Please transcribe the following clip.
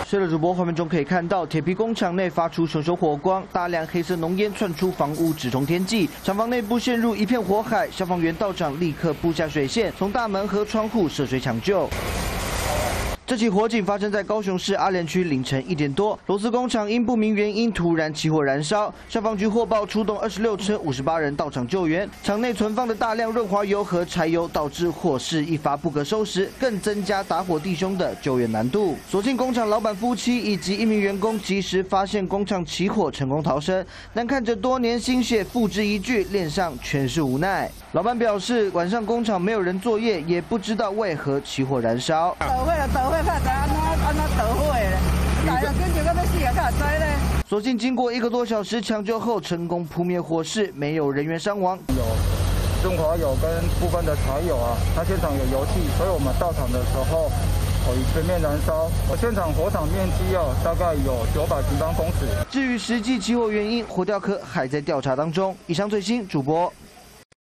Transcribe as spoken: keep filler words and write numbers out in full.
摄了主播画面中可以看到，铁皮工厂内发出熊熊火光，大量黑色浓烟窜出房屋，直冲天际，厂房内部陷入一片火海。消防员到场立刻布下水线，从大门和窗户涉水抢救。 这起火警发生在高雄市阿莲区凌晨一点多，螺丝工厂因不明原因突然起火燃烧，消防局获报出动二十六车五十八人到场救援。厂内存放的大量润滑油和柴油导致火势一发不可收拾，更增加打火弟兄的救援难度。所幸工厂老板夫妻以及一名员工及时发现工厂起火，成功逃生。但看着多年心血付之一炬，脸上全是无奈。老板表示，晚上工厂没有人作业，也不知道为何起火燃烧。 倒火了，倒火。 看在安怎安怎导火的咧？大家跟着到要死啊，看在咧。 所幸经过一个多小时抢救后，成功扑灭火势，没有人员伤亡。 有润滑油跟部分的柴油啊，它现场有油气，所以我们到场的时候，哦，全面燃烧。我现场火场面积哦，大概有九百平方公尺。 至于实际起火原因，火调科还在调查当中。以上最新主播。